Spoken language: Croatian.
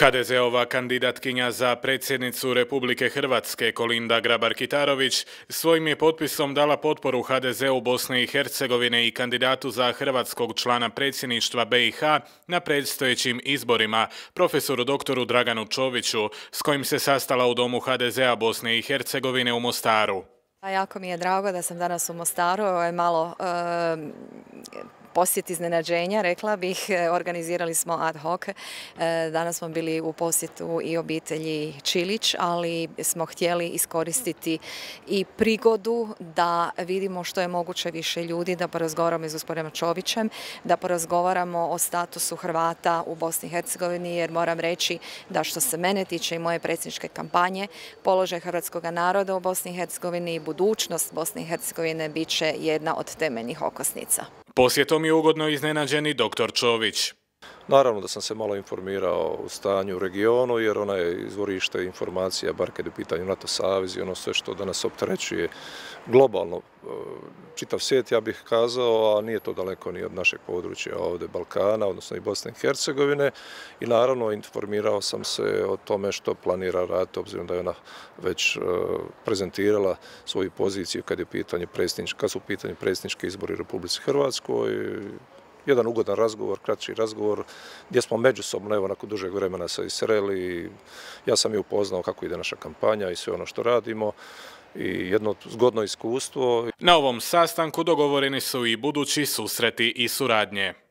HDZ-ova kandidatkinja za predsjednicu Republike Hrvatske Kolinda Grabar-Kitarović svojim je potpisom dala potporu HDZ-u Bosne i Hercegovine i kandidatu za hrvatskog člana predsjedništva BiH na predstojećim izborima, profesoru doktoru Draganu Čoviću, s kojim se sastala u domu HDZ-a Bosne i Hercegovine u Mostaru. Jako mi je drago da sam danas u Mostaru, ovo je malo posjet iznenađenja, rekla bih. Organizirali smo ad hoc. Danas smo bili u posjetu i obitelji Čilić, ali smo htjeli iskoristiti i prigodu da vidimo što je moguće više ljudi, da porazgovaramo s gospodinom Čovićem, da porazgovaramo o statusu Hrvata u Bosni i Hercegovini, jer moram reći da što se mene tiče i moje predsjedničke kampanje, položaj hrvatskog naroda u Bosni i Hercegovini i budućnost Bosne i Hercegovine bit će jedna od temeljnih okosnica. Posjetom je ugodno iznenađen i dr. Čović. Naravno da sam se malo informirao o stanju u regionu, jer ona je izvorište informacija, bar kad je u pitanju NATO savez i ono sve što danas opterećuje globalno čitav svijet, ja bih kazao, a nije to daleko ni od našeg područja ovdje Balkana, odnosno i Bosne i Hercegovine. I naravno informirao sam se o tome što planira raditi, obzirom da je ona već prezentirala svoju poziciju kad su u pitanju predsjednički izbori u Republici Hrvatskoj. Jedan ugodan razgovor, kraći razgovor, gdje smo međusobno, evo, nakon dužeg vremena se sreli. Ja sam je upoznao kako ide naša kampanja i sve ono što radimo i jedno zgodno iskustvo. Na ovom sastanku dogovoreni su i budući susreti i suradnje.